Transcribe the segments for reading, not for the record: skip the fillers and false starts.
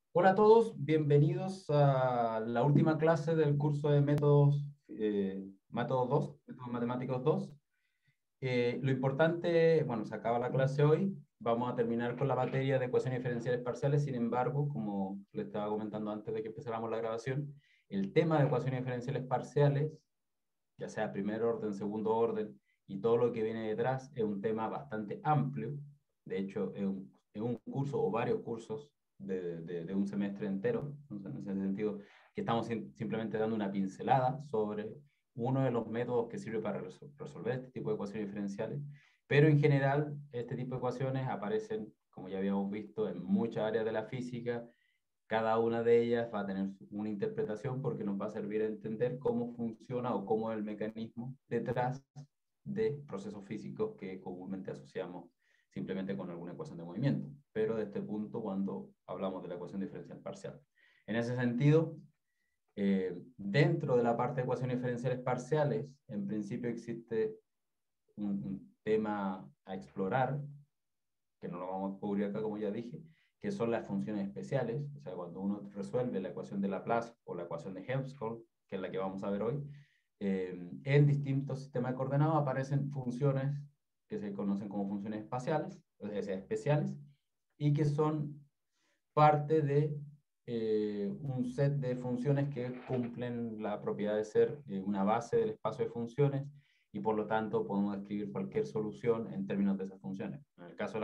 Hola a todos, bienvenidos a la última clase del curso de métodos, métodos 2, métodos matemáticos 2. Lo importante, bueno, se acaba la clase hoy, vamos a terminar con la materia de ecuaciones diferenciales parciales. Sin embargo, como les estaba comentando antes de que empezáramos la grabación, el tema de ecuaciones diferenciales parciales, ya sea primer orden, segundo orden, y todo lo que viene detrás, es un tema bastante amplio. De hecho, es un curso o varios cursos de un semestre entero, en ese sentido, que estamos simplemente dando una pincelada sobre uno de los métodos que sirve para resolver este tipo de ecuaciones diferenciales, pero en general este tipo de ecuaciones aparecen, como ya habíamos visto, en muchas áreas de la física. Cada una de ellas va a tener una interpretación porque nos va a servir a entender cómo funciona o cómo es el mecanismo detrás de procesos físicos que comúnmente asociamos simplemente con alguna ecuación de movimiento, pero de este punto cuando hablamos de la ecuación diferencial parcial. En ese sentido, dentro de la parte de ecuaciones diferenciales parciales, en principio existe un tema a explorar, que no lo vamos a cubrir acá como ya dije, que son las funciones especiales. O sea, cuando uno resuelve la ecuación de Laplace o la ecuación de Helmholtz, que es la que vamos a ver hoy, en distintos sistemas de coordenadas aparecen funciones que se conocen como funciones espaciales, o sea, especiales, y que son parte de un set de funciones que cumplen la propiedad de ser una base del espacio de funciones, y por lo tanto podemos escribir cualquier solución en términos de esas funciones. En el caso de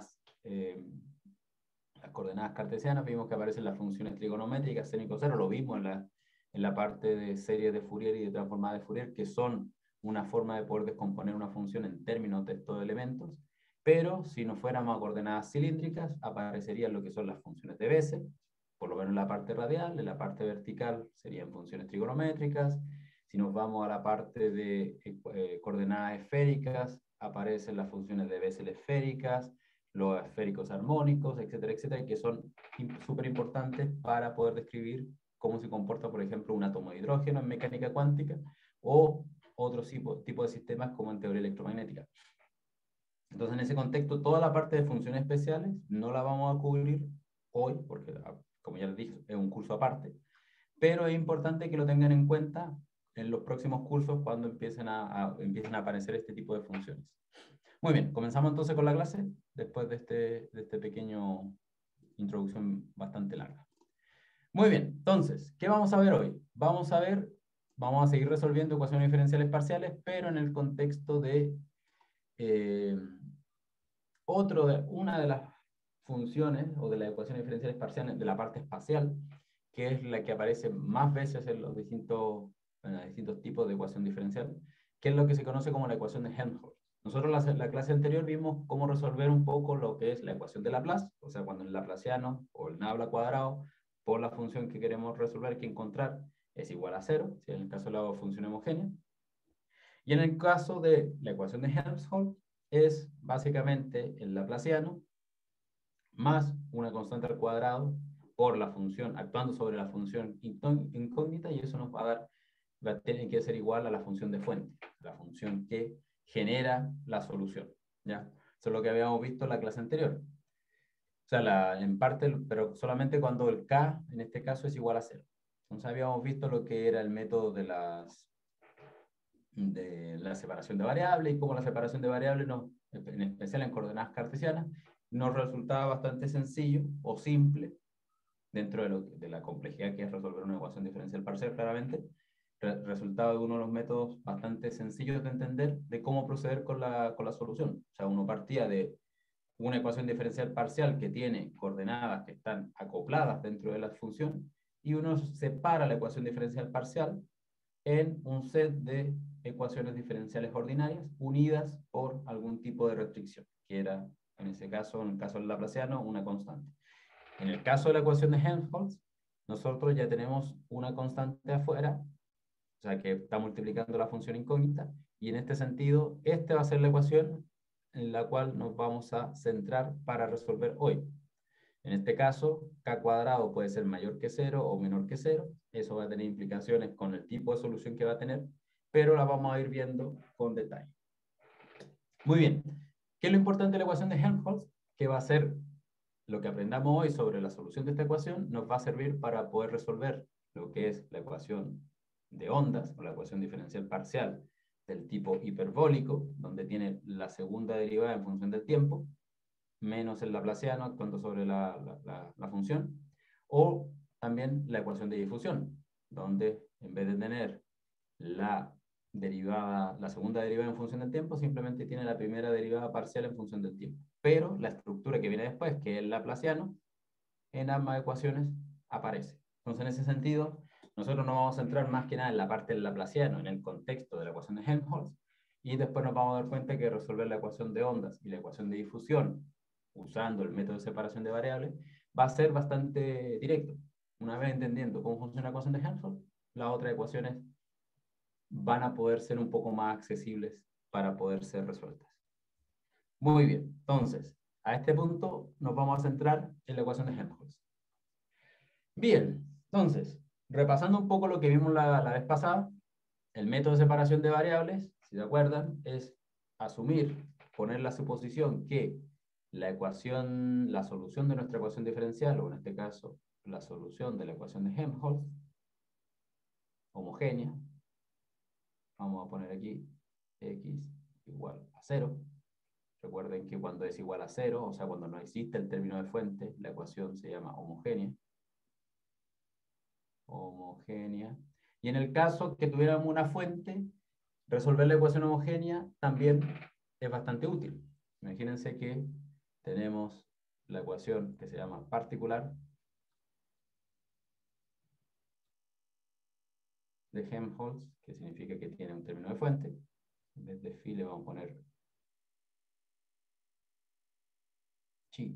las coordenadas cartesianas, vimos que aparecen las funciones trigonométricas, seno y coseno, lo vimos en la parte de series de Fourier y de transformadas de Fourier, que son una forma de poder descomponer una función en términos de estos elementos. Pero si nos fuéramos a coordenadas cilíndricas, aparecerían lo que son las funciones de Bessel, por lo menos en la parte radial. En la parte vertical serían funciones trigonométricas. Si nos vamos a la parte de coordenadas esféricas, aparecen las funciones de Bessel esféricas, los esféricos armónicos, etcétera, etcétera, que son súper importantes para poder describir cómo se comporta, por ejemplo, un átomo de hidrógeno en mecánica cuántica o otro tipo de sistemas como en teoría electromagnética. Entonces, en ese contexto, toda la parte de funciones especiales no la vamos a cubrir hoy, porque, como ya les dije, es un curso aparte, pero es importante que lo tengan en cuenta en los próximos cursos cuando empiecen a aparecer este tipo de funciones. Muy bien, comenzamos entonces con la clase, después de este pequeño introducción bastante larga. Muy bien, entonces, ¿qué vamos a ver hoy? Vamos a seguir resolviendo ecuaciones diferenciales parciales, pero en el contexto de eh, una de las funciones o de las ecuaciones diferenciales parciales de la parte espacial, que es la que aparece más veces en los distintos tipos de ecuación diferencial, que es lo que se conoce como la ecuación de Helmholtz. Nosotros la clase anterior vimos cómo resolver un poco lo que es la ecuación de Laplace, o sea, cuando el laplaciano o el nabla cuadrado por la función que queremos resolver, que encontrar, es igual a cero, si en el caso de la función homogénea. Y en el caso de la ecuación de Helmholtz, es básicamente el laplaciano más una constante al cuadrado por la función, actuando sobre la función incógnita, y eso nos va a tener que ser igual a la función de fuente, la función que genera la solución. ¿Ya? Eso es lo que habíamos visto en la clase anterior. O sea, en parte, pero solamente cuando el k, en este caso, es igual a cero. Entonces habíamos visto lo que era el método de la separación de variables, y cómo la separación de variables, en especial en coordenadas cartesianas, nos resultaba bastante sencillo o simple dentro de la complejidad que es resolver una ecuación diferencial parcial. Claramente resultaba de uno de los métodos bastante sencillos de entender de cómo proceder con la solución. O sea, uno partía de una ecuación diferencial parcial que tiene coordenadas que están acopladas dentro de la función, y uno separa la ecuación diferencial parcial en un set de ecuaciones diferenciales ordinarias unidas por algún tipo de restricción, que era, en ese caso, en el caso del laplaciano, una constante. En el caso de la ecuación de Helmholtz, nosotros ya tenemos una constante afuera, o sea que está multiplicando la función incógnita, y en este sentido, esta va a ser la ecuación en la cual nos vamos a centrar para resolver hoy. En este caso, k cuadrado puede ser mayor que 0 o menor que 0. Eso va a tener implicaciones con el tipo de solución que va a tener, pero la vamos a ir viendo con detalle. Muy bien. ¿Qué es lo importante de la ecuación de Helmholtz? Que va a ser lo que aprendamos hoy sobre la solución de esta ecuación nos va a servir para poder resolver lo que es la ecuación de ondas, o la ecuación diferencial parcial del tipo hiperbólico, donde tiene la segunda derivada en función del tiempo, menos el laplaciano actuando sobre la función, o también la ecuación de difusión, donde en vez de tener la derivada, la segunda derivada en función del tiempo, simplemente tiene la primera derivada parcial en función del tiempo. Pero la estructura que viene después, que es el laplaciano, en ambas ecuaciones aparece. Entonces, en ese sentido, nosotros nos vamos a centrar más que nada en la parte del laplaciano, en el contexto de la ecuación de Helmholtz, y después nos vamos a dar cuenta que resolver la ecuación de ondas y la ecuación de difusión usando el método de separación de variables va a ser bastante directo. Una vez entendiendo cómo funciona la ecuación de Helmholtz, las otras ecuaciones van a poder ser un poco más accesibles para poder ser resueltas. Muy bien, entonces, a este punto nos vamos a centrar en la ecuación de Helmholtz. Bien, entonces, repasando un poco lo que vimos la vez pasada, el método de separación de variables, si se acuerdan, es asumir, poner la suposición que la ecuación, la solución de nuestra ecuación diferencial, o en este caso, la solución de la ecuación de Helmholtz, homogénea, vamos a poner aquí x igual a 0. Recuerden que cuando es igual a 0, o sea, cuando no existe el término de fuente, la ecuación se llama homogénea. Homogénea. Y en el caso que tuviéramos una fuente, resolver la ecuación homogénea también es bastante útil. Imagínense que tenemos la ecuación que se llama particular de Helmholtz, que significa que tiene un término de fuente. En vez de phi le vamos a poner chi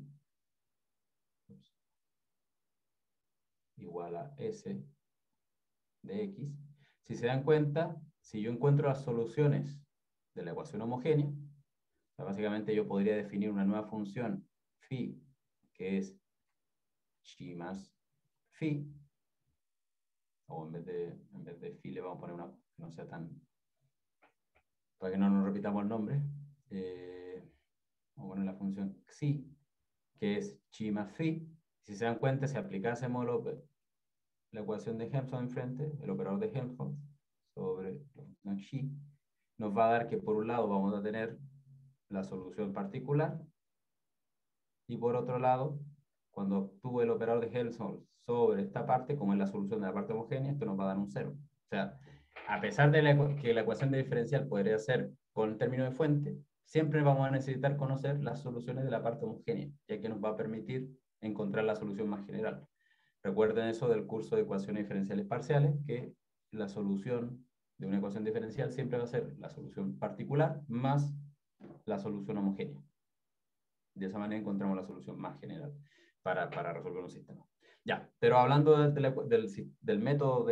igual a s de x. Si se dan cuenta, si yo encuentro las soluciones de la ecuación homogénea, o sea, básicamente yo podría definir una nueva función phi, que es chi más phi, o en vez de phi le vamos a poner una que no sea tan, para que no nos repitamos el nombre, vamos a poner la función xi, que es chi más phi. Si se dan cuenta, si aplicásemos la ecuación de Helmholtz enfrente, el operador de Helmholtz, sobre la función xi, nos va a dar que por un lado vamos a tener la solución particular, y por otro lado, cuando obtuve el operador de Helmholtz sobre esta parte, como es la solución de la parte homogénea, esto nos va a dar un 0. O sea, a pesar de que la ecuación de diferencial podría ser con el término de fuente, siempre vamos a necesitar conocer las soluciones de la parte homogénea, ya que nos va a permitir encontrar la solución más general. Recuerden eso del curso de ecuaciones diferenciales parciales, que la solución de una ecuación diferencial siempre va a ser la solución particular más la solución homogénea. De esa manera encontramos la solución más general para resolver un sistema. Ya, pero hablando del método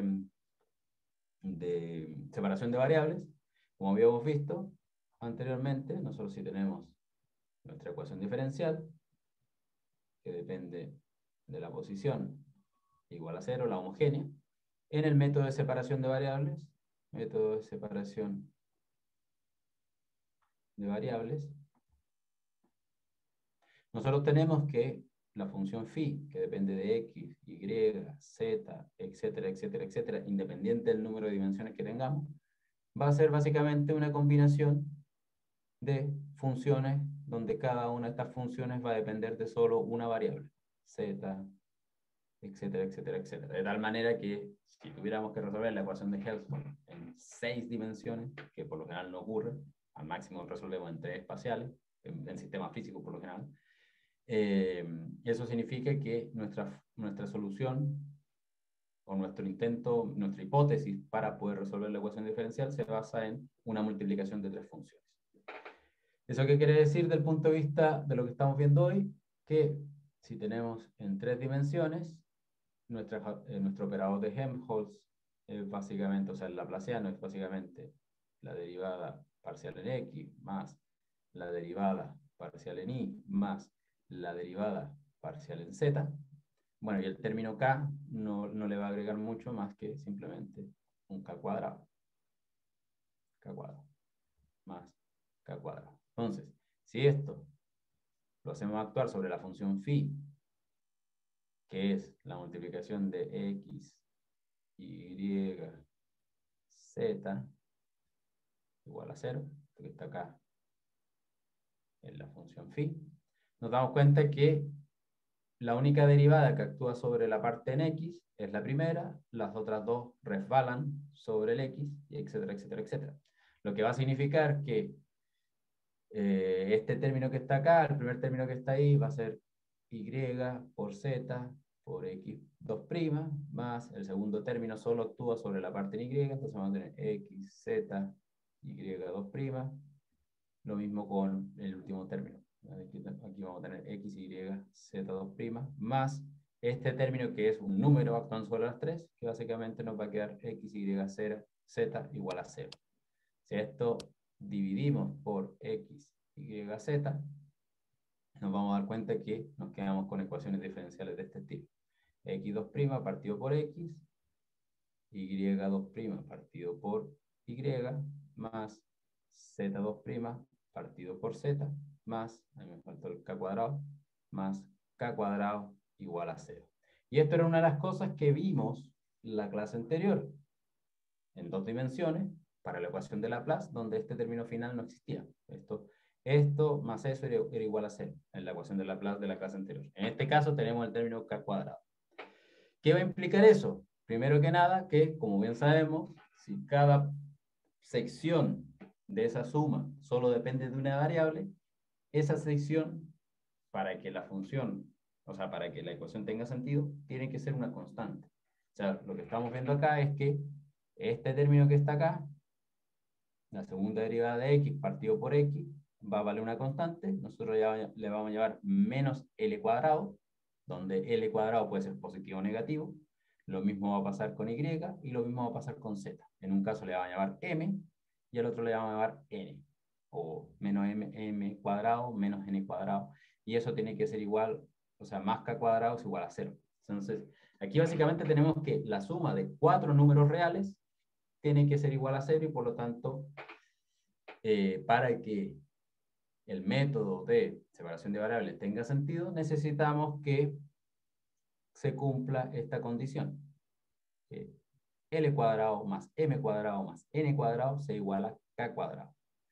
de separación de variables, como habíamos visto anteriormente, nosotros sí tenemos nuestra ecuación diferencial, que depende de la posición igual a 0, la homogénea. En el método de separación de variables, método de separación de variables, nosotros tenemos que la función phi, que depende de x, y, z, etcétera, etcétera, etcétera, independiente del número de dimensiones que tengamos, va a ser básicamente una combinación de funciones donde cada una de estas funciones va a depender de solo una variable, z, etcétera, etcétera, etcétera. De tal manera que si tuviéramos que resolver la ecuación de Helmholtz en 6 dimensiones, que por lo general no ocurre, al máximo resolvemos en 3 espaciales, en sistemas físicos por lo general, eso significa que nuestra solución o nuestro intento, nuestra hipótesis para poder resolver la ecuación diferencial se basa en una multiplicación de 3 funciones. ¿Eso qué quiere decir del punto de vista de lo que estamos viendo hoy? Que si tenemos en 3 dimensiones, nuestro operador de Helmholtz es básicamente, o sea, el laplaciano es básicamente la derivada parcial en x más la derivada parcial en y más la derivada parcial en z. Bueno, y el término k no le va a agregar mucho más que simplemente un k cuadrado. K cuadrado más k cuadrado. Entonces, si esto lo hacemos actuar sobre la función phi, que es la multiplicación de x, y, z, igual a 0, que está acá en la función phi, nos damos cuenta que la única derivada que actúa sobre la parte en x es la primera, las otras dos resbalan sobre el x, y etcétera, etcétera, etcétera. Lo que va a significar que este término que está acá, el primer término que está ahí, va a ser y por z por x2', más el segundo término solo actúa sobre la parte en y, entonces vamos a tener x, z, y2', lo mismo con el último término. Aquí vamos a tener x, y, z2', más este término que es un número actuando sobre las 3, que básicamente nos va a quedar x, y, z igual a 0. Si esto dividimos por x, y, z, nos vamos a dar cuenta que nos quedamos con ecuaciones diferenciales de este estilo. x2' partido por x, y2' partido por y, más z2' partido por z, más, ahí me faltó el k cuadrado, más k cuadrado igual a 0. Y esto era una de las cosas que vimos la clase anterior, en 2 dimensiones, para la ecuación de Laplace, donde este término final no existía. Esto más eso era igual a 0, en la ecuación de Laplace de la clase anterior. En este caso tenemos el término k cuadrado. ¿Qué va a implicar eso? Primero que nada, que como bien sabemos, si cada sección de esa suma solo depende de una variable, esa sección, para que la función, o sea, para que la ecuación tenga sentido, tiene que ser una constante. O sea, lo que estamos viendo acá es que este término que está acá, la segunda derivada de x partido por x, va a valer una constante. Nosotros ya le vamos a llevar menos L cuadrado, donde L cuadrado puede ser positivo o negativo. Lo mismo va a pasar con Y y lo mismo va a pasar con Z. En un caso le vamos a llamar M y al otro le vamos a llamar N. O menos M cuadrado menos N cuadrado. Y eso tiene que ser igual, o sea, más K cuadrado es igual a 0. Entonces, aquí básicamente tenemos que la suma de 4 números reales tiene que ser igual a 0 y por lo tanto, para que el método de separación de variables tenga sentido, necesitamos que se cumpla esta condición. Que L cuadrado más M cuadrado más N cuadrado sea igual a K cuadrado.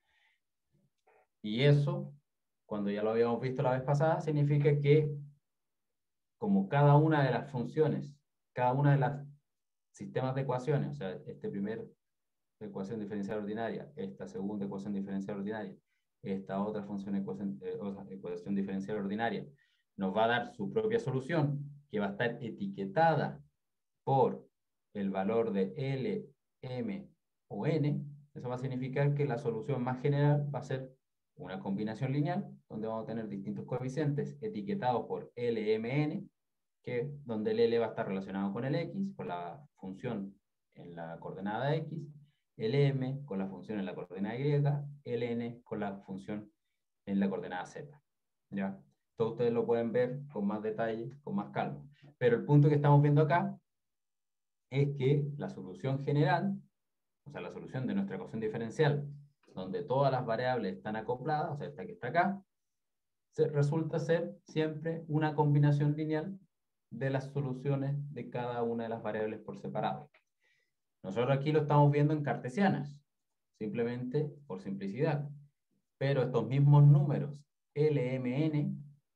Y eso, cuando ya lo habíamos visto la vez pasada, significa que como cada una de las funciones, cada una de las sistemas de ecuaciones, o sea, este primer ecuación diferencial ordinaria, esta segunda ecuación diferencial ordinaria, esta otra ecuación diferencial ordinaria, nos va a dar su propia solución, que va a estar etiquetada por el valor de L, M o N. Eso va a significar que la solución más general va a ser una combinación lineal, donde vamos a tener distintos coeficientes etiquetados por L, M, N, donde el L va a estar relacionado con el X, con la función en la coordenada X, el M con la función en la coordenada Y, el N con la función en la coordenada Z. ¿Ya? Todo ustedes lo pueden ver con más detalle, con más calma. Pero el punto que estamos viendo acá es que la solución general, o sea, la solución de nuestra ecuación diferencial, donde todas las variables están acopladas, o sea, esta que está acá, resulta ser siempre una combinación lineal de las soluciones de cada una de las variables por separado. Nosotros aquí lo estamos viendo en cartesianas, simplemente por simplicidad. Pero estos mismos números, L, M, N,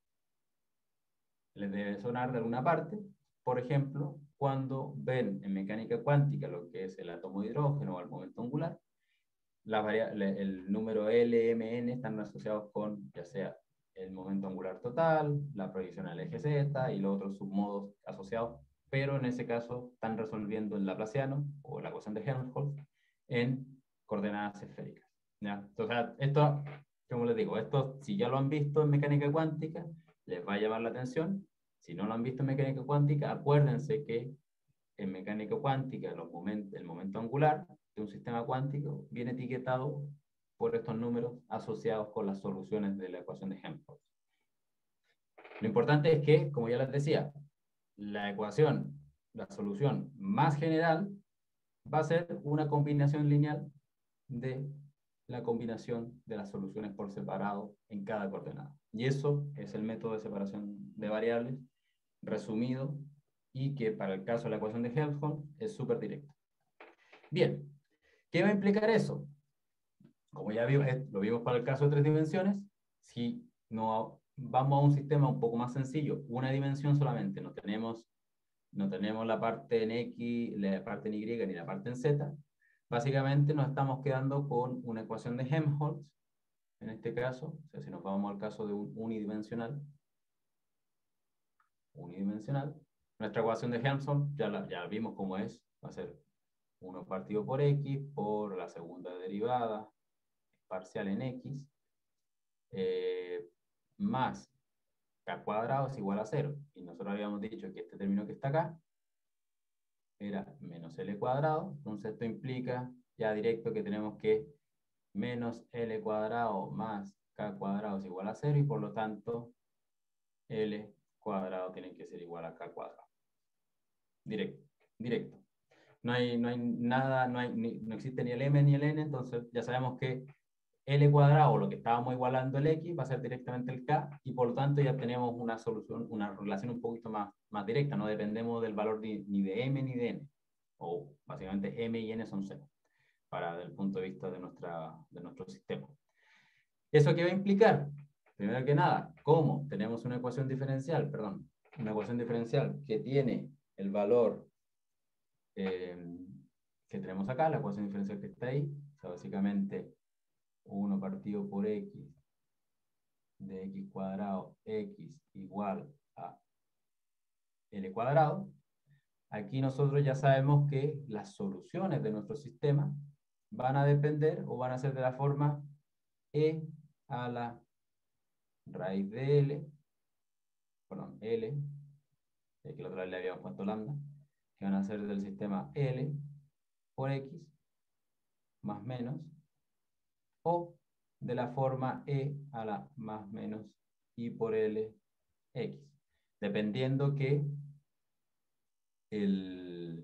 les debe sonar de alguna parte. Por ejemplo, cuando ven en mecánica cuántica lo que es el átomo de hidrógeno o el momento angular, el número L, M, N están asociados con ya sea el momento angular total, la proyección al eje Z y los otros submodos asociados, pero en ese caso están resolviendo el laplaciano o la ecuación de Helmholtz en coordenadas esféricas. ¿Ya? Entonces, esto, como les digo, esto si ya lo han visto en mecánica cuántica, les va a llamar la atención. Si no lo han visto en mecánica cuántica, acuérdense que en mecánica cuántica el momento angular de un sistema cuántico viene etiquetado por estos números asociados con las soluciones de la ecuación de Helmholtz. Lo importante es que, como ya les decía, la solución más general va a ser una combinación lineal de la combinación de las soluciones por separado en cada coordenada. Y eso es el método de separación de variables resumido y que para el caso de la ecuación de Helmholtz es súper directo. Bien, ¿qué va a implicar eso? Como ya lo vimos para el caso de 3 dimensiones, si no vamos a un sistema un poco más sencillo, una dimensión solamente, no tenemos la parte en X, la parte en Y ni la parte en Z, básicamente nos estamos quedando con una ecuación de Helmholtz, en este caso, o sea, si nos vamos al caso de un unidimensional, nuestra ecuación de Helmholtz ya la vimos cómo es, va a ser 1 partido por X por la segunda derivada parcial en X, más K cuadrado es igual a 0. Y nosotros habíamos dicho que este término que está acá era menos L cuadrado, entonces esto implica ya directo que tenemos que menos L cuadrado más K cuadrado es igual a 0 y por lo tanto L cuadrado tiene que ser igual a K cuadrado. Directo. No hay nada, no existe ni el M ni el N, entonces ya sabemos que L cuadrado, lo que estábamos igualando el X, va a ser directamente el K, y por lo tanto ya tenemos una solución, una relación un poquito más directa, no dependemos del valor ni de M ni de N, o básicamente M y N son 0, para el punto de vista de nuestro sistema. ¿Eso qué va a implicar? Primero que nada, ¿cómo? Tenemos una ecuación diferencial, que tiene el valor que tenemos acá, la ecuación diferencial que está ahí, o sea, básicamente 1 partido por X de X cuadrado, X igual a L cuadrado. Aquí nosotros ya sabemos que las soluciones de nuestro sistema van a depender o van a ser de la forma E a la raíz de L, perdón, L, aquí la otra vez le habíamos puesto lambda, que van a ser del sistema L por X más menos, o de la forma E a la más menos I por L X, dependiendo que el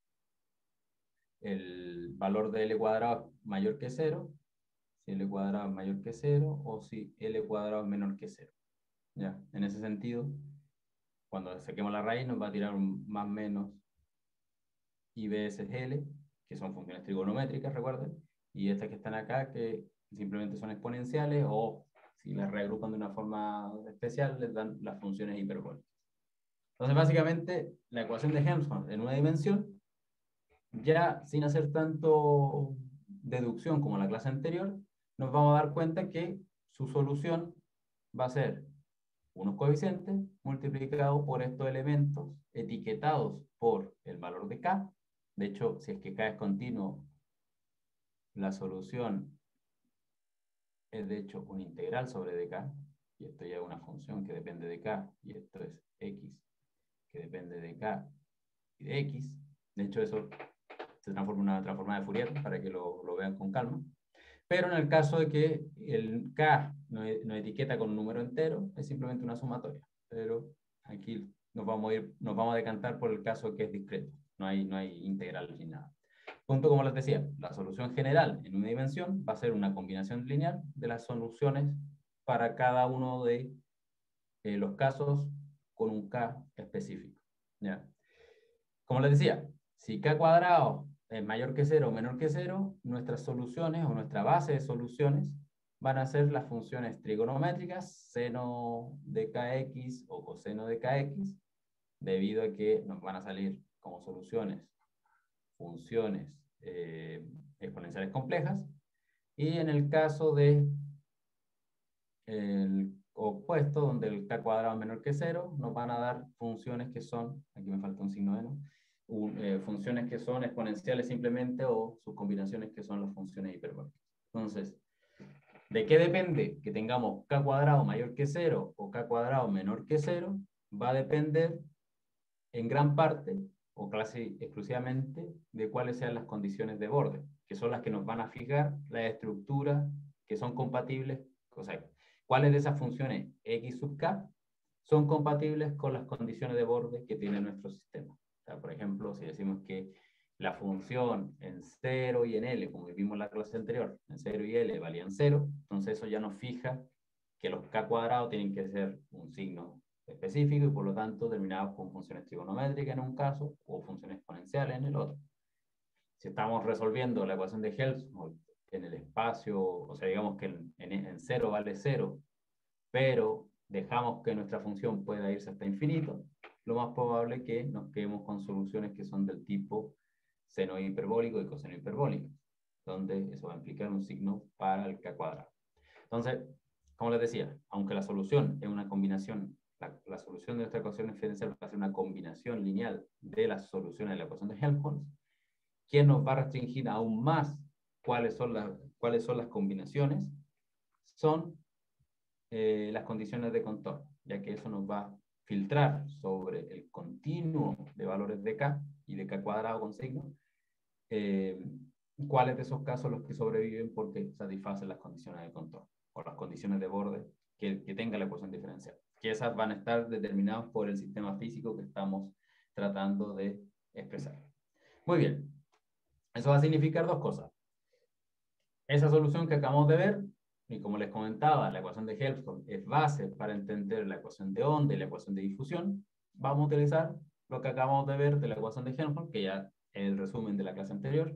valor de L cuadrado es mayor que 0, si L cuadrado es mayor que 0, o si L cuadrado es menor que 0. ¿Ya? En ese sentido, cuando saquemos la raíz nos va a tirar un más menos I veces L, que son funciones trigonométricas, recuerden, y estas que están acá, que simplemente son exponenciales, o si las reagrupan de una forma especial, les dan las funciones hiperbólicas. Entonces, básicamente, la ecuación de Helmholtz en una dimensión, ya sin hacer tanto deducción como la clase anterior, nos vamos a dar cuenta que su solución va a ser unos coeficientes multiplicados por estos elementos etiquetados por el valor de K. De hecho, si es que K es continuo, la solución es de hecho una integral sobre dk, y esto ya es una función que depende de K, y esto es X, que depende de K y de X. De hecho, eso se transforma en una transformada de Fourier para que lo vean con calma. Pero en el caso de que el K no etiqueta con un número entero, es simplemente una sumatoria. Pero aquí nos vamos a decantar por el caso que es discreto. No hay integral ni nada. Punto, como les decía, la solución general en una dimensión va a ser una combinación lineal de las soluciones para cada uno de los casos con un K específico. ¿Ya? Como les decía, si K cuadrado es mayor que 0 o menor que 0, nuestras soluciones o nuestra base de soluciones van a ser las funciones trigonométricas, seno de kx o coseno de kx, debido a que nos van a salir como soluciones funciones exponenciales complejas, y en el caso de el opuesto, donde el k cuadrado es menor que 0, nos van a dar funciones que son, aquí me falta un signo de no, funciones que son exponenciales simplemente, o sus combinaciones que son las funciones hiperbólicas. Entonces, ¿de qué depende que tengamos k cuadrado mayor que 0 o k cuadrado menor que 0? Va a depender en gran parte o casi exclusivamente de cuáles sean las condiciones de borde, que son las que nos van a fijar la estructura que son compatibles, o sea, cuáles de esas funciones x sub k son compatibles con las condiciones de borde que tiene nuestro sistema. O sea, por ejemplo, si decimos que la función en 0 y en L, como vimos en la clase anterior, en 0 y L valían 0, entonces eso ya nos fija que los k cuadrados tienen que ser un signo específico y por lo tanto terminados con funciones trigonométricas en un caso o funciones exponenciales en el otro. Si estamos resolviendo la ecuación de Helmholtz en el espacio, o sea, digamos que en 0 vale 0, pero dejamos que nuestra función pueda irse hasta infinito, lo más probable es que nos quedemos con soluciones que son del tipo seno hiperbólico y coseno hiperbólico, donde eso va a implicar un signo para el k cuadrado. Entonces, como les decía, aunque la solución es una combinación, la solución de nuestra ecuación diferencial va a ser una combinación lineal de las soluciones de la ecuación de Helmholtz, que nos va a restringir aún más cuáles son las combinaciones, son las condiciones de contorno, ya que eso nos va a filtrar sobre el continuo de valores de k y de k cuadrado con signo, cuáles de esos casos los que sobreviven porque satisfacen las condiciones de contorno o las condiciones de borde que tenga la ecuación diferencial, que esas van a estar determinadas por el sistema físico que estamos tratando de expresar. Muy bien, eso va a significar dos cosas. Esa solución que acabamos de ver, y como les comentaba, la ecuación de Helmholtz es base para entender la ecuación de onda y la ecuación de difusión. Vamos a utilizar lo que acabamos de ver de la ecuación de Helmholtz, que ya es el resumen de la clase anterior,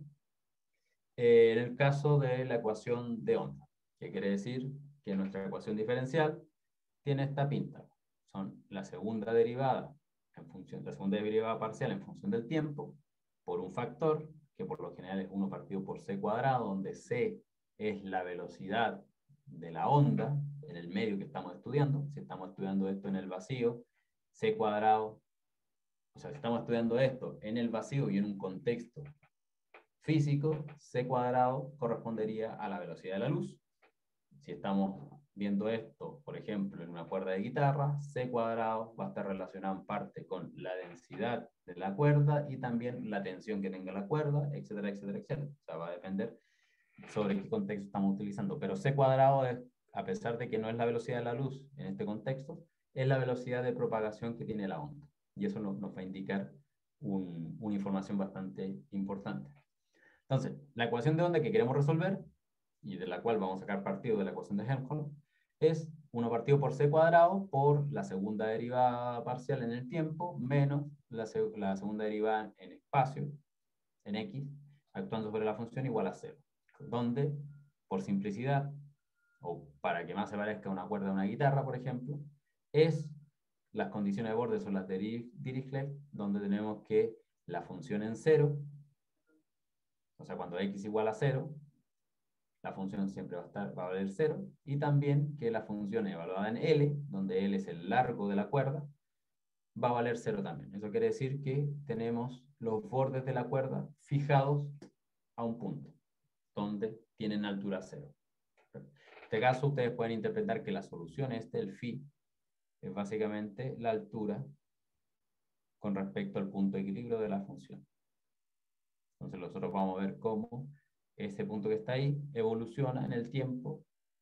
en el caso de la ecuación de onda, que quiere decir que nuestra ecuación diferencial tiene esta pinta. Son la segunda derivada la segunda derivada parcial en función del tiempo por un factor que por lo general es 1 partido por c cuadrado, donde c es la velocidad de la onda en el medio que estamos estudiando. Si estamos estudiando esto en el vacío, c cuadrado, o sea, si estamos estudiando esto en el vacío y en un contexto físico, c cuadrado correspondería a la velocidad de la luz. Si estamos viendo esto, por ejemplo, en una cuerda de guitarra, c cuadrado va a estar relacionado en parte con la densidad de la cuerda y también la tensión que tenga la cuerda, etcétera, etcétera, etcétera. O sea, va a depender sobre qué contexto estamos utilizando. Pero c cuadrado, es, a pesar de que no es la velocidad de la luz en este contexto, es la velocidad de propagación que tiene la onda. Y eso nos va a indicar una información bastante importante. Entonces, la ecuación de onda que queremos resolver y de la cual vamos a sacar partido de la ecuación de Helmholtz, es 1 partido por c cuadrado por la segunda derivada parcial en el tiempo menos la segunda derivada en espacio, en x, actuando sobre la función igual a 0. Donde, por simplicidad, o para que más se parezca a una cuerda de una guitarra, por ejemplo, es las condiciones de borde son las de Dirichlet, donde tenemos que la función en 0, o sea, cuando x igual a 0, la función siempre va a valer 0, y también que la función evaluada en L, donde L es el largo de la cuerda, va a valer 0 también. Eso quiere decir que tenemos los bordes de la cuerda fijados a un punto, donde tienen altura 0. En este caso, ustedes pueden interpretar que la solución el phi, es básicamente la altura con respecto al punto de equilibrio de la función. Entonces nosotros vamos a ver cómo ese punto que está ahí evoluciona en el tiempo,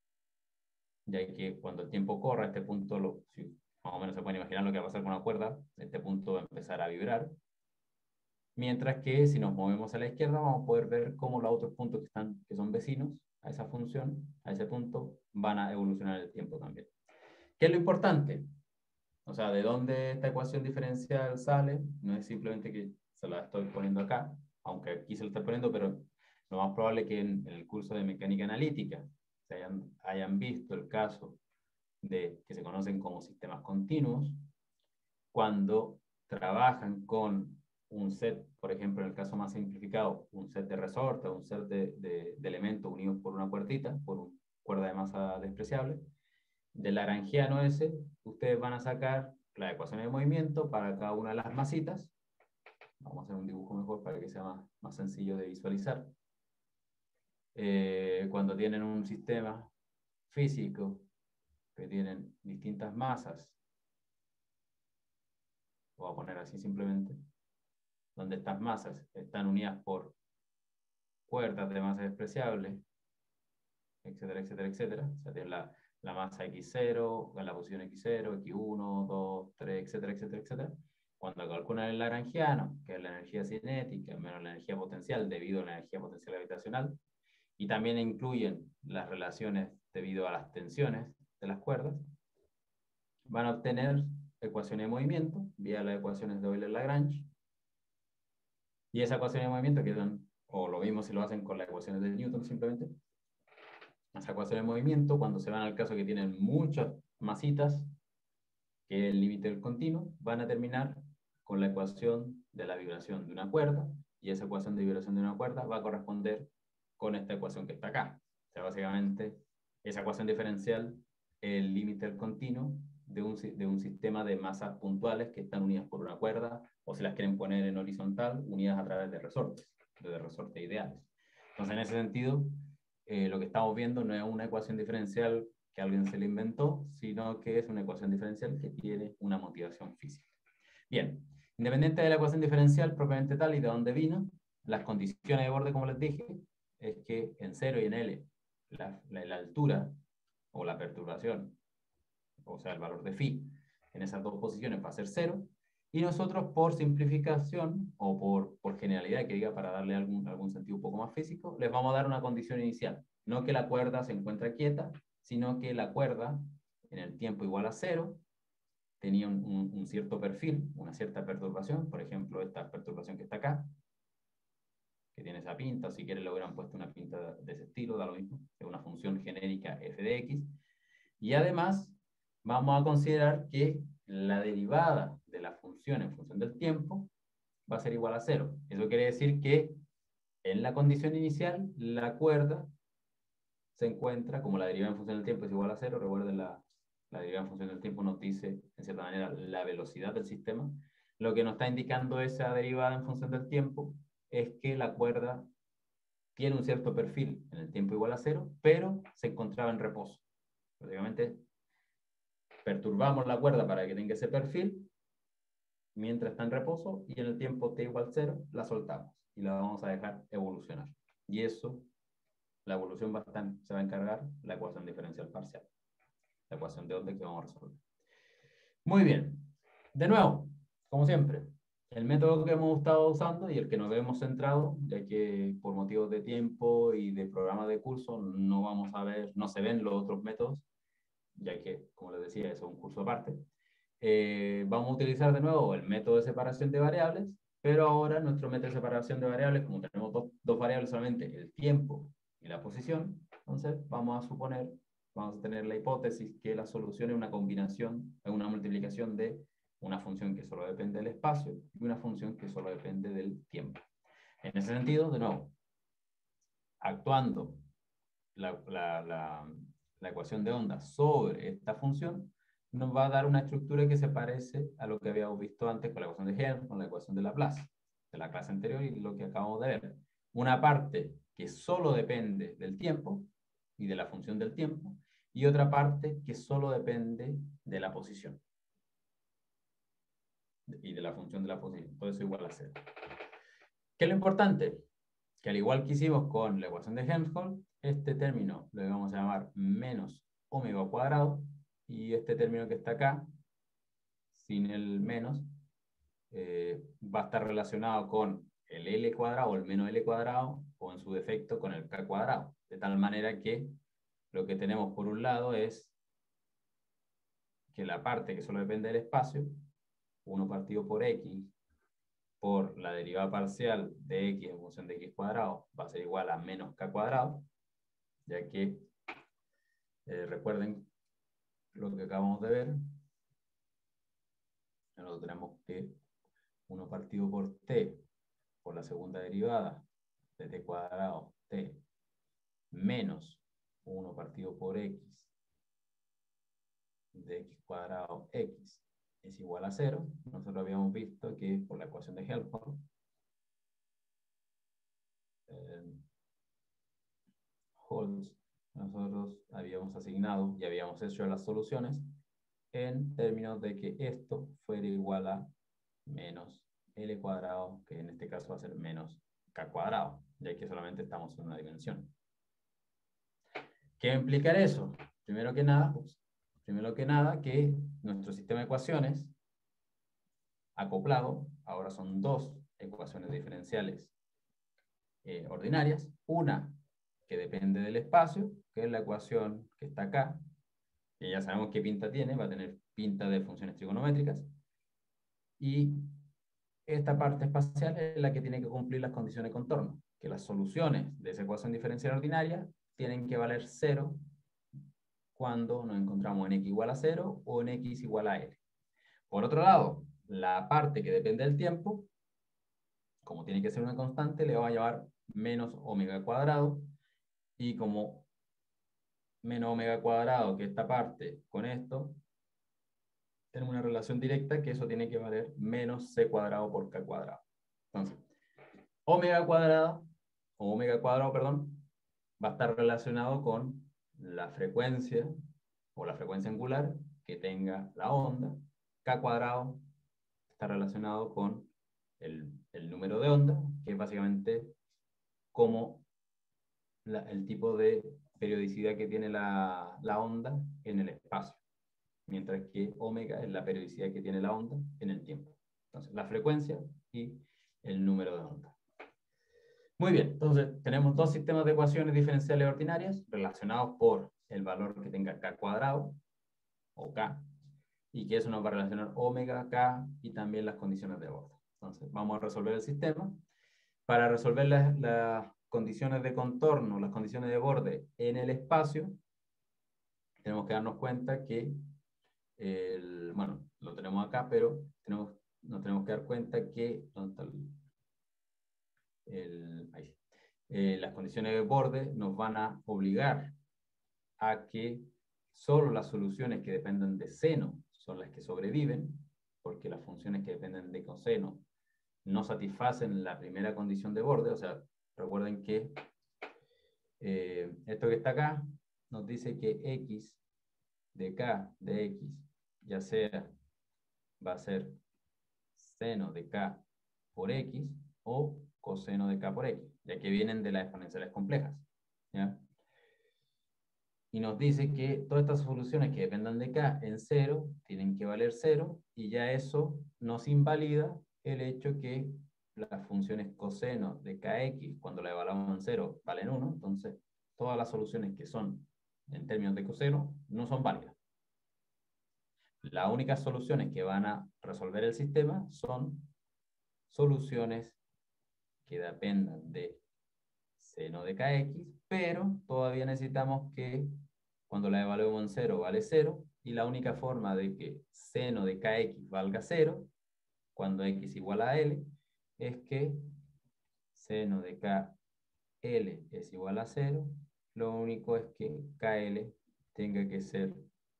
ya que cuando el tiempo corre, este punto, si más o menos se pueden imaginar lo que va a pasar con una cuerda, este punto va a empezar a vibrar, mientras que si nos movemos a la izquierda vamos a poder ver cómo los otros puntos que son vecinos a esa función, a ese punto, van a evolucionar el tiempo también. ¿Qué es lo importante? O sea, ¿de dónde esta ecuación diferencial sale? No es simplemente que se la estoy poniendo acá, aunque aquí se la estoy poniendo, pero lo más probable es que en el curso de mecánica analítica se hayan visto el caso de que se conocen como sistemas continuos, cuando trabajan con un set, por ejemplo, en el caso más simplificado, un set de resortes, un set de elementos unidos por una cuerdita, por una cuerda de masa despreciable. Del lagrangiano ese, ustedes van a sacar la ecuación de movimiento para cada una de las masitas. Vamos a hacer un dibujo mejor para que sea más sencillo de visualizar. Cuando tienen un sistema físico que tienen distintas masas, lo voy a poner así simplemente, donde estas masas están unidas por cuerdas de masa despreciable, etcétera, etcétera, etcétera. O sea, tienen la masa x0, la posición x0, x1, 2, 3, etcétera, etcétera, etcétera. cuando calculan el lagrangiano, que es la energía cinética menos la energía potencial debido a la energía potencial gravitacional, y también incluyen las relaciones debido a las tensiones de las cuerdas, van a obtener ecuaciones de movimiento vía las ecuaciones de Euler-Lagrange, y esa ecuación de movimiento quedan, o lo mismo si lo hacen con las ecuaciones de Newton simplemente, esa ecuación de movimiento, cuando se van al caso que tienen muchas masitas, que es el límite del continuo, van a terminar con la ecuación de la vibración de una cuerda, y esa ecuación de vibración de una cuerda va a corresponder con esta ecuación que está acá. O sea, básicamente, esa ecuación diferencial es el límite del continuo de un sistema de masas puntuales que están unidas por una cuerda, o si las quieren poner en horizontal, unidas a través de resortes ideales. Entonces, en ese sentido, lo que estamos viendo no es una ecuación diferencial que alguien se le inventó, sino que es una ecuación diferencial que tiene una motivación física. Bien, independiente de la ecuación diferencial propiamente tal y de dónde vino, las condiciones de borde, como les dije, es que en 0 y en L, la altura o la perturbación, o sea, el valor de phi, en esas dos posiciones va a ser 0, y nosotros por simplificación o por generalidad que diga para darle algún sentido un poco más físico, les vamos a dar una condición inicial. No que la cuerda se encuentre quieta, sino que la cuerda en el tiempo igual a 0 tenía un cierto perfil, una cierta perturbación, por ejemplo, esta perturbación que está acá, que tiene esa pinta, o si quieren le hubieran puesto una pinta de ese estilo, da lo mismo, es una función genérica f de x, y además vamos a considerar que la derivada de la función en función del tiempo va a ser igual a 0. Eso quiere decir que en la condición inicial la cuerda se encuentra, como la derivada en función del tiempo es igual a 0, recuerden la derivada en función del tiempo nos dice, en cierta manera, la velocidad del sistema. Lo que nos está indicando esa derivada en función del tiempo es que la cuerda tiene un cierto perfil en el tiempo igual a 0, pero se encontraba en reposo. Básicamente, perturbamos la cuerda para que tenga ese perfil mientras está en reposo, y en el tiempo t igual 0 la soltamos y la vamos a dejar evolucionar. Y eso, la evolución se va a encargar la ecuación diferencial parcial, la ecuación de onda que vamos a resolver. Muy bien. De nuevo, como siempre, el método que hemos estado usando y el que nos hemos centrado, ya que por motivos de tiempo y de programa de curso no vamos a ver, no se ven los otros métodos, ya que, como les decía, eso es un curso aparte. Vamos a utilizar de nuevo el método de separación de variables, pero ahora nuestro método de separación de variables, como tenemos dos variables solamente, el tiempo y la posición, entonces vamos a tener la hipótesis que la solución es una combinación, es una multiplicación de una función que solo depende del espacio y una función que solo depende del tiempo. En ese sentido, de nuevo, actuando la ecuación de onda sobre esta función, nos va a dar una estructura que se parece a lo que habíamos visto antes con la ecuación de Helmholtz, con la ecuación de Laplace, de la clase anterior y lo que acabamos de ver. Una parte que solo depende del tiempo y de la función del tiempo, y otra parte que solo depende de la posición y de la función de la posición. Todo eso igual a 0. ¿Qué es lo importante? Que al igual que hicimos con la ecuación de Helmholtz, este término lo vamos a llamar menos omega cuadrado, y este término que está acá, sin el menos, va a estar relacionado con el L cuadrado o el menos L cuadrado, o en su defecto con el K cuadrado, de tal manera que lo que tenemos por un lado es que la parte que solo depende del espacio, 1 partido por X, por la derivada parcial de X en función de X cuadrado, va a ser igual a menos K cuadrado, ya que recuerden lo que acabamos de ver. Nosotros tenemos que 1 partido por t, por la segunda derivada de t cuadrado t, menos 1 partido por x de x cuadrado x es igual a 0. Nosotros habíamos visto que por la ecuación de Helmholtz, nosotros habíamos asignado y habíamos hecho las soluciones en términos de que esto fuera igual a menos L cuadrado, que en este caso va a ser menos K cuadrado, ya que solamente estamos en una dimensión. ¿Qué va a implicar eso? Primero que nada, que nuestro sistema de ecuaciones acoplado, ahora son dos ecuaciones diferenciales ordinarias. Una que depende del espacio, que es la ecuación que está acá, que ya sabemos qué pinta tiene, va a tener pinta de funciones trigonométricas. Y esta parte espacial es la que tiene que cumplir las condiciones de contorno, que las soluciones de esa ecuación diferencial ordinaria tienen que valer 0 cuando nos encontramos en x igual a 0 o en x igual a l. Por otro lado, la parte que depende del tiempo, como tiene que ser una constante, le va a llevar menos omega cuadrado, y como menos omega cuadrado que esta parte con esto, tenemos una relación directa que eso tiene que valer menos c cuadrado por k cuadrado. Entonces, omega cuadrado, perdón, va a estar relacionado con la frecuencia, o la frecuencia angular que tenga la onda. K cuadrado está relacionado con el número de onda, que es básicamente como el tipo de periodicidad que tiene la onda en el espacio, mientras que omega es la periodicidad que tiene la onda en el tiempo. Entonces, la frecuencia y el número de onda. Muy bien, entonces tenemos dos sistemas de ecuaciones diferenciales ordinarias relacionados por el valor que tenga k cuadrado, o k, y que eso nos va a relacionar omega, k, y también las condiciones de borde. Entonces, vamos a resolver el sistema. Para resolver las condiciones de contorno, las condiciones de borde en el espacio, tenemos que darnos cuenta que, bueno, lo tenemos acá, pero nos tenemos que dar cuenta que, ¿dónde está ahí? Las condiciones de borde nos van a obligar a que solo las soluciones que dependen de seno son las que sobreviven, porque las funciones que dependen de coseno no satisfacen la primera condición de borde. O sea, recuerden que esto que está acá nos dice que x de k de x, ya sea va a ser seno de k por x o coseno de k por x, ya que vienen de las exponenciales complejas, ¿ya? Y nos dice que todas estas soluciones que dependan de k en 0 tienen que valer 0, y ya eso nos invalida el hecho que las funciones coseno de kx, cuando la evaluamos en 0, valen 1. Entonces, todas las soluciones que son en términos de coseno no son válidas. Las únicas soluciones que van a resolver el sistema son soluciones que dependan de seno de kx, pero todavía necesitamos que cuando la evaluemos en 0 vale 0, y la única forma de que seno de kx valga 0, cuando x igual a l, es que seno de kl es igual a 0, lo único es que kl tenga que ser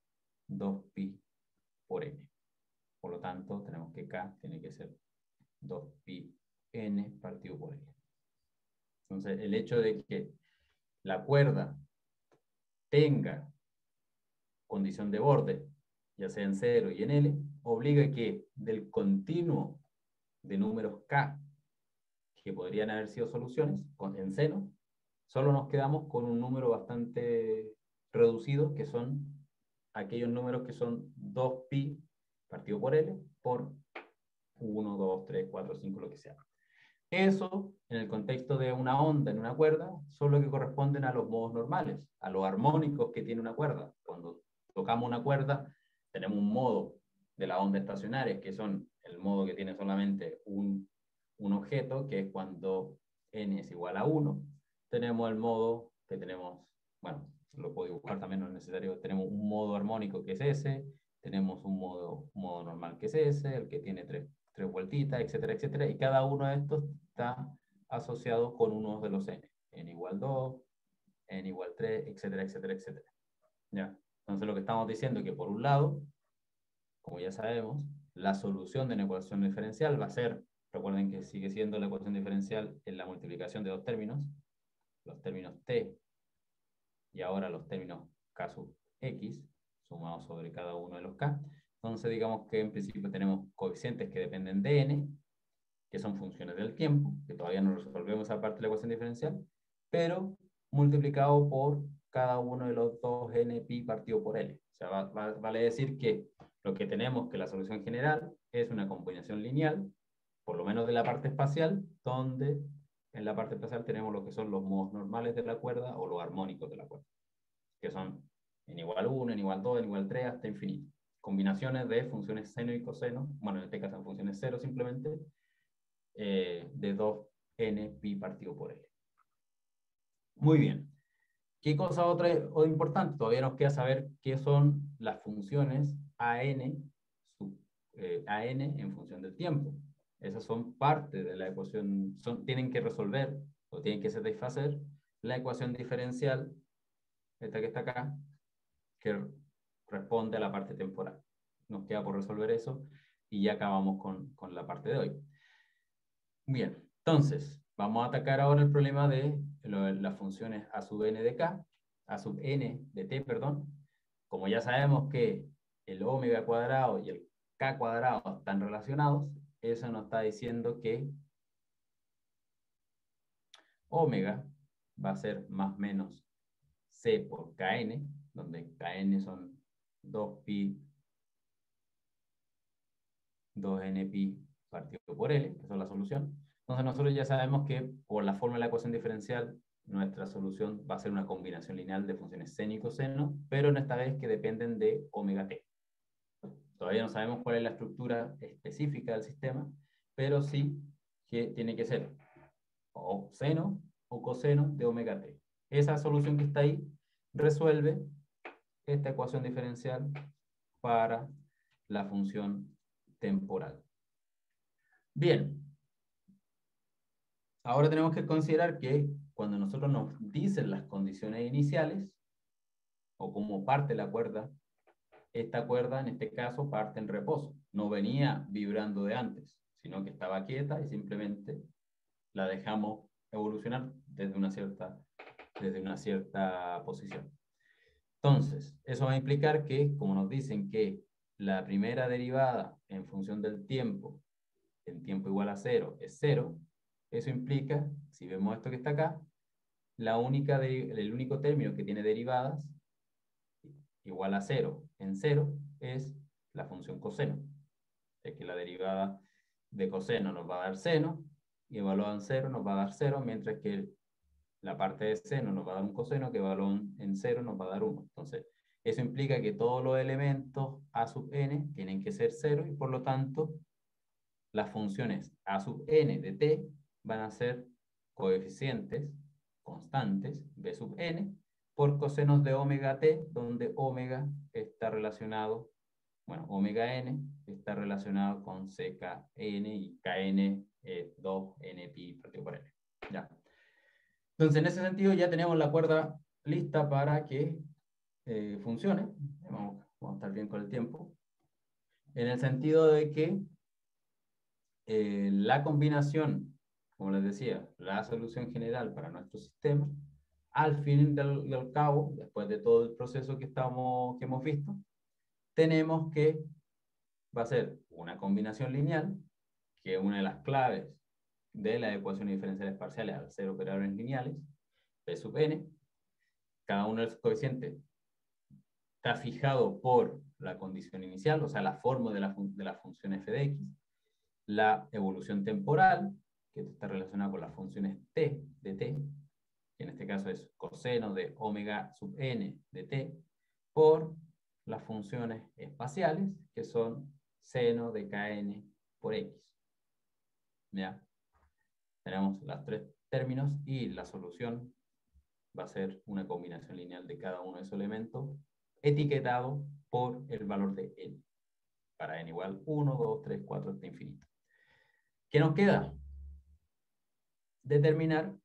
2pi por n. Por lo tanto, tenemos que k tiene que ser 2pi n partido por l. Entonces, el hecho de que la cuerda tenga condición de borde, ya sea en 0 y en L, obliga que del continuo de números K, que podrían haber sido soluciones, en seno, solo nos quedamos con un número bastante reducido, que son aquellos números que son 2pi partido por L por 1, 2, 3, 4, 5, lo que sea. Eso, en el contexto de una onda en una cuerda, son lo que corresponden a los modos normales, a los armónicos que tiene una cuerda. Cuando tocamos una cuerda, tenemos un modo de la onda estacionaria, que son el modo que tiene solamente un objeto, que es cuando n es igual a 1. Tenemos el modo que tenemos, bueno, lo puedo dibujar también, no es necesario. Tenemos un modo armónico que es ese, tenemos un modo normal que es ese, el que tiene tres vueltitas, etcétera, etcétera, y cada uno de estos está asociado con uno de los n igual 2, n igual 3, etcétera, etcétera, etcétera. ¿Ya? Entonces lo que estamos diciendo es que por un lado, como ya sabemos, la solución de una ecuación diferencial va a ser, recuerden que sigue siendo la ecuación diferencial en la multiplicación de dos términos, los términos t y ahora los términos k sub x, sumados sobre cada uno de los k. Entonces digamos que en principio tenemos coeficientes que dependen de n, que son funciones del tiempo, que todavía no resolvemos esa parte de la ecuación diferencial, pero multiplicado por cada uno de los dos n pi partido por l. O sea, vale decir que lo que tenemos que la solución general es una combinación lineal, por lo menos de la parte espacial, donde en la parte espacial tenemos lo que son los modos normales de la cuerda o los armónicos de la cuerda, que son en igual 1, en igual 2, en igual 3, hasta infinito. Combinaciones de funciones seno y coseno, bueno, en este caso en funciones cero simplemente, de 2n pi partido por L. Muy bien. ¿Qué cosa otra o importante? Todavía nos queda saber qué son las funciones an, an en función del tiempo. Esas son parte de la ecuación, tienen que resolver o tienen que satisfacer la ecuación diferencial, esta que está acá, que responde a la parte temporal. Nos queda por resolver eso y ya acabamos con la parte de hoy. Bien, entonces, vamos a atacar ahora el problema de las funciones a sub n de k, a sub n de t, perdón. Como ya sabemos que el omega cuadrado y el k cuadrado están relacionados, eso nos está diciendo que omega va a ser más o menos c por kn, donde kn son 2pi, 2n pi partido por L, que es la solución. Entonces nosotros ya sabemos que por la forma de la ecuación diferencial, nuestra solución va a ser una combinación lineal de funciones seno y coseno, pero en esta vez que dependen de omega t. Todavía no sabemos cuál es la estructura específica del sistema, pero sí que tiene que ser o seno o coseno de omega t. Esa solución que está ahí resuelve esta ecuación diferencial para la función temporal. Bien, ahora tenemos que considerar que cuando nosotros nos dicen las condiciones iniciales, o como parte la cuerda, esta cuerda en este caso parte en reposo, no venía vibrando de antes, sino que estaba quieta y simplemente la dejamos evolucionar desde una cierta posición. Entonces, eso va a implicar que, como nos dicen que la primera derivada en función del tiempo, en tiempo igual a 0, es 0, eso implica, si vemos esto que está acá, el único término que tiene derivadas igual a 0 en 0 es la función coseno. Es que la derivada de coseno nos va a dar seno, y evaluado en 0 nos va a dar 0, mientras que la parte de seno nos va a dar un coseno, que evaluado en 0 nos va a dar 1. Entonces, eso implica que todos los elementos a sub n tienen que ser 0, y por lo tanto, las funciones a sub n de t van a ser coeficientes constantes b sub n por cosenos de omega t, donde omega está relacionado, bueno, omega n está relacionado con ckn y kn es 2n pi partido por n. Ya. Entonces, en ese sentido ya tenemos la cuerda lista para que funcione. Vamos a estar bien con el tiempo. En el sentido de que la combinación, como les decía, la solución general para nuestro sistema, al fin del cabo, después de todo el proceso que hemos visto, tenemos que va a ser una combinación lineal, que es una de las claves de las ecuaciones diferenciales parciales al ser operadores lineales, P sub n. Cada uno de los coeficientes está fijado por la condición inicial, o sea, la fórmula de la función f de x, la evolución temporal, que está relacionada con las funciones t de t, que en este caso es coseno de omega sub n de t, por las funciones espaciales, que son seno de kn por x. ¿Ya? Tenemos los tres términos y la solución va a ser una combinación lineal de cada uno de esos elementos etiquetado por el valor de n, para n igual 1, 2, 3, 4 hasta infinito. ¿Qué nos queda? Determinar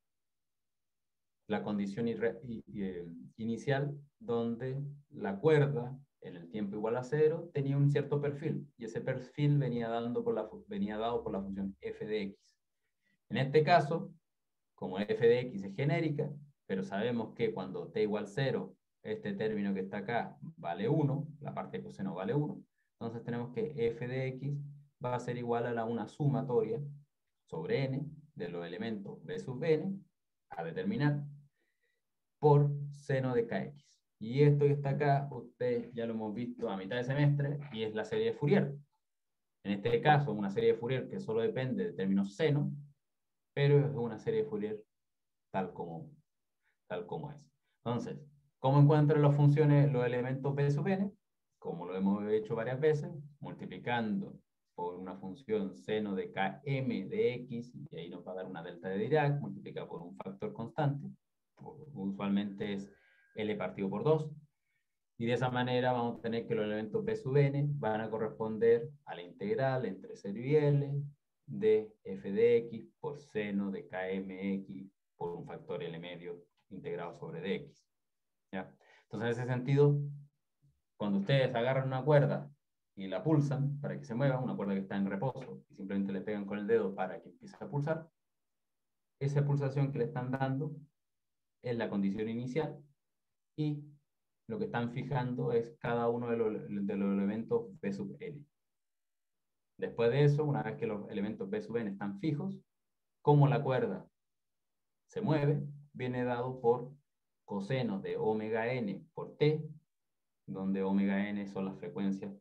la condición inicial donde la cuerda en el tiempo igual a 0 tenía un cierto perfil, y ese perfil venía dado por la función f de x. En este caso, como f de x es genérica, pero sabemos que cuando t igual 0, este término que está acá vale 1, la parte de coseno vale 1, entonces tenemos que f de x va a ser igual a una sumatoria sobre n de los elementos b sub n a determinar por seno de kx. Y esto que está acá, ustedes ya lo hemos visto a mitad de semestre, y es la serie de Fourier. En este caso, una serie de Fourier que solo depende de términos seno, pero es una serie de Fourier tal como es. Entonces, ¿cómo encuentro las funciones, los elementos B sub n? Como lo hemos hecho varias veces, multiplicando por una función seno de km de x, y ahí nos va a dar una delta de Dirac, multiplicado por un factor constante, usualmente es L partido por 2, y de esa manera vamos a tener que los elementos B sub n van a corresponder a la integral entre 0 y L de f de x por seno de kmx por un factor L medio integrado sobre dx. ¿Ya? Entonces, en ese sentido, cuando ustedes agarran una cuerda y la pulsan para que se mueva, una cuerda que está en reposo, y simplemente le pegan con el dedo para que empiece a pulsar, esa pulsación que le están dando es la condición inicial, y lo que están fijando es cada uno de los elementos B sub n. Después de eso, una vez que los elementos B sub n están fijos, cómo la cuerda se mueve, viene dado por coseno de omega n por t, donde omega n son las frecuencias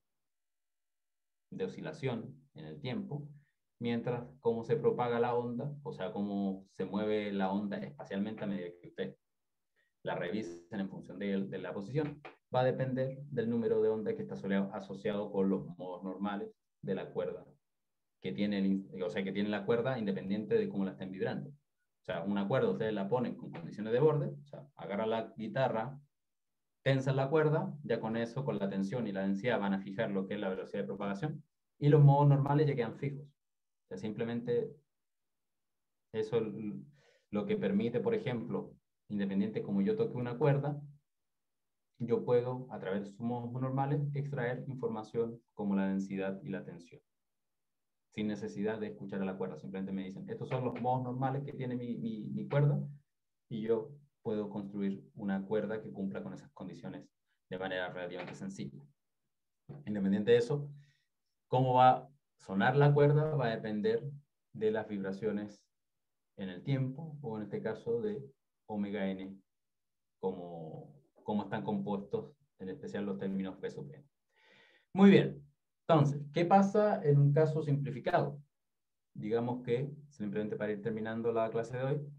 de oscilación en el tiempo, mientras cómo se propaga la onda, o sea, cómo se mueve la onda espacialmente a medida que usted la revisen en función de la posición, va a depender del número de ondas que está asociado con los modos normales de la cuerda que tiene, o sea, que tiene la cuerda independiente de cómo la estén vibrando. O sea, una cuerda ustedes la ponen con condiciones de borde, o sea, agarra la guitarra, tensan la cuerda, ya con eso, con la tensión y la densidad van a fijar lo que es la velocidad de propagación, y los modos normales ya quedan fijos. O sea, simplemente eso lo que permite, por ejemplo, independiente como yo toque una cuerda, yo puedo, a través de sus modos normales, extraer información como la densidad y la tensión, sin necesidad de escuchar a la cuerda. Simplemente me dicen, estos son los modos normales que tiene mi cuerda, y yo puedo construir una cuerda que cumpla con esas condiciones de manera relativamente sencilla. Independiente de eso, cómo va a sonar la cuerda va a depender de las vibraciones en el tiempo, o en este caso de omega n, como están compuestos, en especial los términos P sub n. Muy bien, entonces, ¿qué pasa en un caso simplificado? Digamos que, simplemente para ir terminando la clase de hoy,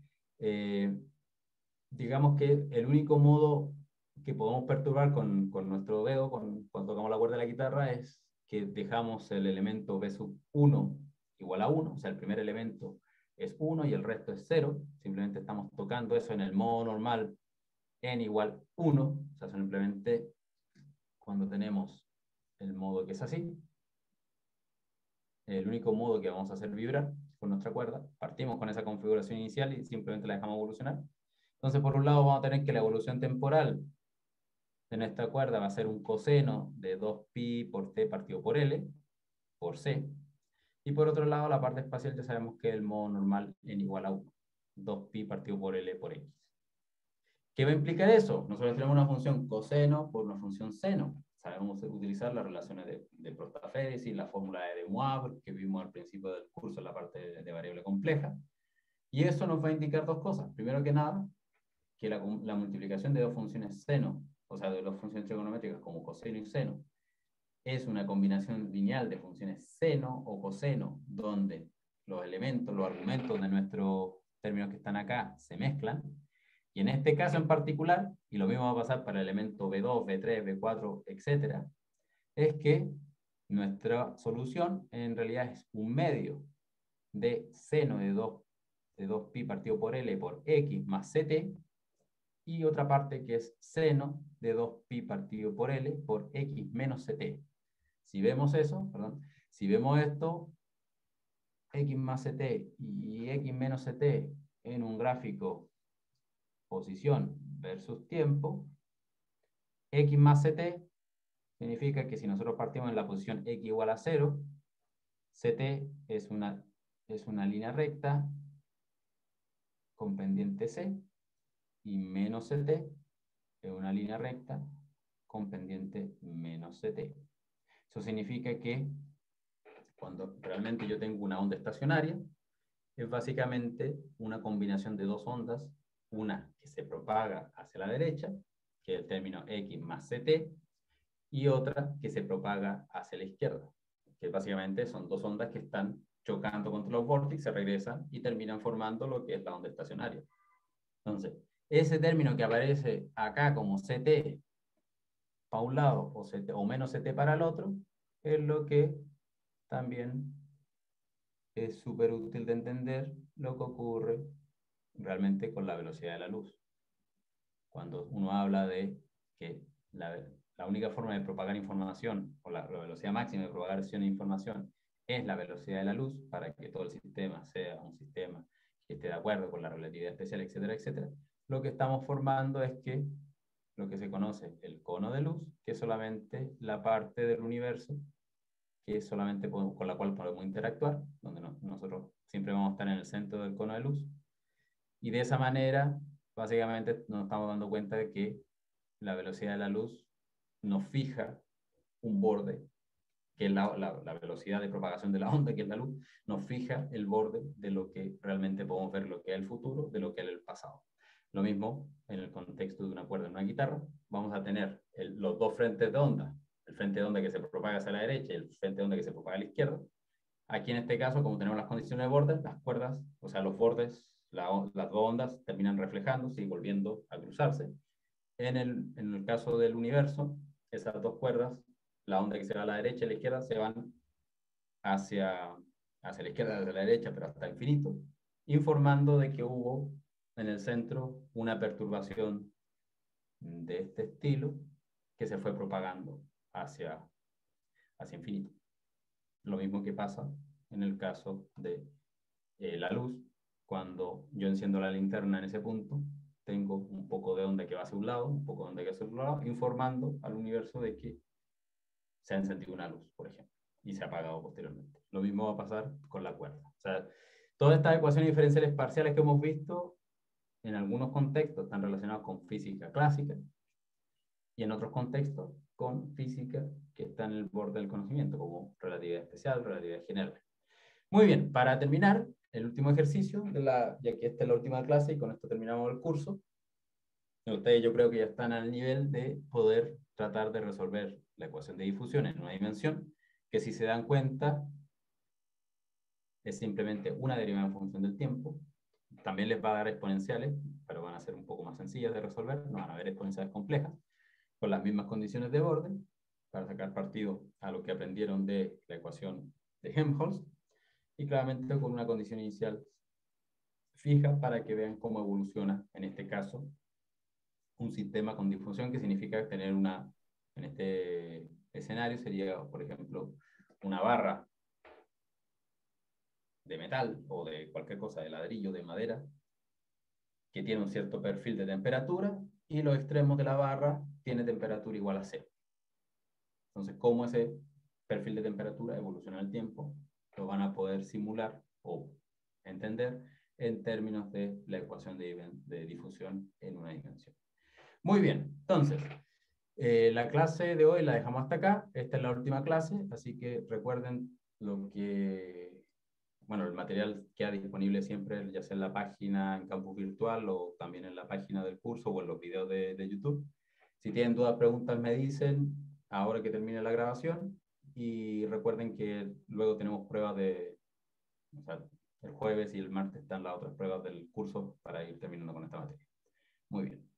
digamos que el único modo que podemos perturbar con nuestro dedo cuando tocamos la cuerda de la guitarra es que dejamos el elemento B sub 1 igual a 1, o sea, el primer elemento es 1 y el resto es 0, simplemente estamos tocando eso en el modo normal, n igual 1, o sea, simplemente cuando tenemos el modo que es así, el único modo que vamos a hacer vibrar con nuestra cuerda, partimos con esa configuración inicial y simplemente la dejamos evolucionar. Entonces, por un lado vamos a tener que la evolución temporal en esta cuerda va a ser un coseno de 2pi por t partido por L, por C. Y por otro lado, la parte espacial ya sabemos que es el modo normal n igual a 1, 2pi partido por L por X. ¿Qué va a implicar eso? Nosotros tenemos una función coseno por una función seno. Sabemos utilizar las relaciones de Prostafedis y la fórmula de Moivre que vimos al principio del curso en la parte de variable compleja. Y eso nos va a indicar dos cosas. Primero que nada, que la multiplicación de dos funciones seno, o sea, de dos funciones trigonométricas como coseno y seno, es una combinación lineal de funciones seno o coseno, donde los elementos, los argumentos de nuestros términos que están acá se mezclan. Y en este caso en particular, y lo mismo va a pasar para el elemento B2, B3, B4, etc., es que nuestra solución en realidad es un medio de seno de 2pi partido por L por X más CT, y otra parte que es seno de 2pi partido por L por X menos CT. Si vemos eso, perdón, si vemos esto, X más CT y X menos CT en un gráfico posición versus tiempo, X más CT significa que si nosotros partimos en la posición X igual a 0, CT es una línea recta con pendiente C, y menos CT es una línea recta con pendiente menos CT. Eso significa que cuando realmente yo tengo una onda estacionaria, es básicamente una combinación de dos ondas, una que se propaga hacia la derecha que es el término X más CT, y otra que se propaga hacia la izquierda, que básicamente son dos ondas que están chocando contra los vórtices, se regresan y terminan formando lo que es la onda estacionaria. Entonces, ese término que aparece acá como CT para un lado o menos CT para el otro, es lo que también es súper útil de entender lo que ocurre realmente con la velocidad de la luz. Cuando uno habla de que la única forma de propagar información, o la velocidad máxima de propagación de información, es la velocidad de la luz, para que todo el sistema sea un sistema que esté de acuerdo con la relatividad especial, etcétera, etcétera, lo que estamos formando es que lo que se conoce el cono de luz, que es solamente la parte del universo que es solamente con la cual podemos interactuar, donde nosotros siempre vamos a estar en el centro del cono de luz. Y de esa manera, básicamente, nos estamos dando cuenta de que la velocidad de la luz nos fija un borde, que es la velocidad de propagación de la onda, que es la luz, nos fija el borde de lo que realmente podemos ver, lo que es el futuro, de lo que es el pasado. Lo mismo en el contexto de una cuerda en una guitarra, vamos a tener los dos frentes de onda, el frente de onda que se propaga hacia la derecha y el frente de onda que se propaga a la izquierda. Aquí en este caso, como tenemos las condiciones de borde, las cuerdas, o sea, los bordes, las dos ondas terminan reflejándose y volviendo a cruzarse. En el caso del universo, esas dos cuerdas, la onda que se va a la derecha y a la izquierda, se van hacia la izquierda, hacia la derecha, pero hasta infinito, informando de que hubo en el centro una perturbación de este estilo que se fue propagando hacia infinito. Lo mismo que pasa en el caso de la luz. Cuando yo enciendo la linterna en ese punto, tengo un poco de onda que va hacia un lado, un poco de onda que va hacia otro lado, informando al universo de que se ha encendido una luz, por ejemplo, y se ha apagado posteriormente. Lo mismo va a pasar con la cuerda. O sea, todas estas ecuaciones diferenciales parciales que hemos visto, en algunos contextos están relacionadas con física clásica y en otros contextos con física que está en el borde del conocimiento, como relatividad especial, relatividad general. Muy bien, para terminar, el último ejercicio, ya que esta es la última clase y con esto terminamos el curso, ustedes yo creo que ya están al nivel de poder tratar de resolver la ecuación de difusión en una dimensión, que si se dan cuenta es simplemente una derivada en función del tiempo. También les va a dar exponenciales, pero van a ser un poco más sencillas de resolver, no van a haber exponenciales complejas, con las mismas condiciones de borde, para sacar partido a lo que aprendieron de la ecuación de Helmholtz, y claramente con una condición inicial fija para que vean cómo evoluciona, en este caso, un sistema con difusión, que significa tener en este escenario sería, por ejemplo, una barra de metal o de cualquier cosa, de ladrillo, de madera, que tiene un cierto perfil de temperatura y los extremos de la barra tiene temperatura igual a cero. Entonces, ¿cómo ese perfil de temperatura evoluciona en el tiempo? Lo van a poder simular o entender en términos de la ecuación de difusión en una dimensión. Muy bien, entonces, la clase de hoy la dejamos hasta acá. Esta es la última clase, así que recuerden el material queda disponible siempre, ya sea en la página en campus virtual o también en la página del curso o en los videos de YouTube. Si tienen dudas, preguntas, me dicen ahora que termine la grabación. Y recuerden que luego tenemos pruebas o sea, el jueves y el martes están las otras pruebas del curso para ir terminando con esta materia. Muy bien.